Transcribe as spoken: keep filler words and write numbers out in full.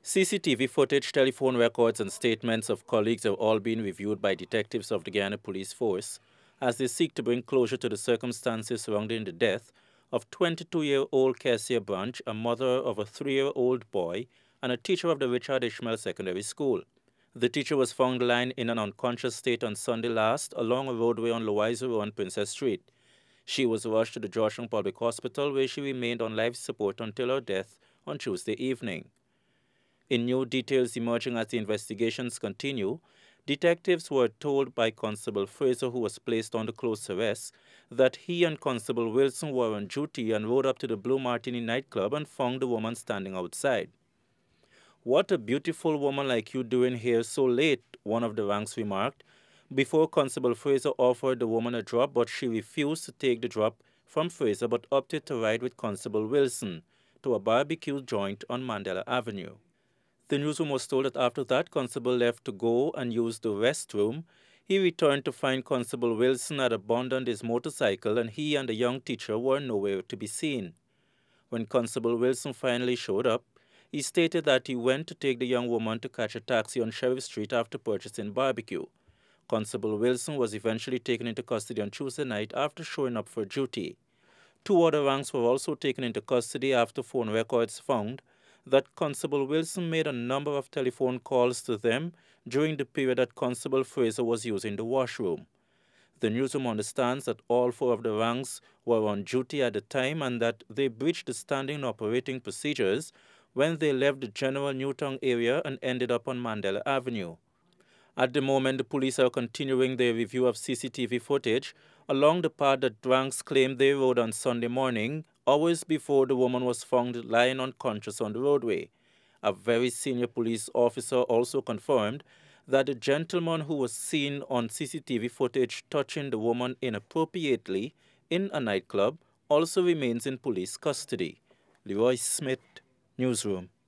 C C T V footage, telephone records, and statements of colleagues have all been reviewed by detectives of the Guyana Police Force as they seek to bring closure to the circumstances surrounding the death of twenty-two-year-old Kessia Branch, a mother of a three-year-old boy and a teacher of the Richard Ishmael Secondary School. The teacher was found lying in an unconscious state on Sunday last along a roadway on Loiza Road and Princess Street. She was rushed to the Georgetown Public Hospital where she remained on life support until her death on Tuesday evening. In new details emerging as the investigations continue, detectives were told by Constable Fraser, who was placed under close arrest, that he and Constable Wilson were on duty and rode up to the Blue Martini nightclub and found the woman standing outside. "What a beautiful woman like you doing here so late," one of the ranks remarked, before Constable Fraser offered the woman a drop, but she refused to take the drop from Fraser but opted to ride with Constable Wilson to a barbecue joint on Mandela Avenue. The newsroom was told that after that Constable left to go and use the restroom. He returned to find Constable Wilson had abandoned his motorcycle and he and the young teacher were nowhere to be seen. When Constable Wilson finally showed up, he stated that he went to take the young woman to catch a taxi on Sheriff Street after purchasing barbecue. Constable Wilson was eventually taken into custody on Tuesday night after showing up for duty. Two other ranks were also taken into custody after phone records found that Constable Wilson made a number of telephone calls to them during the period that Constable Fraser was using the washroom. The newsroom understands that all four of the ranks were on duty at the time and that they breached the standing operating procedures when they left the general Newtown area and ended up on Mandela Avenue. At the moment, the police are continuing their review of C C T V footage along the path that ranks claim they rode on Sunday morning, hours before the woman was found lying unconscious on the roadway. A very senior police officer also confirmed that the gentleman who was seen on C C T V footage touching the woman inappropriately in a nightclub also remains in police custody. Leroy Smith, Newsroom.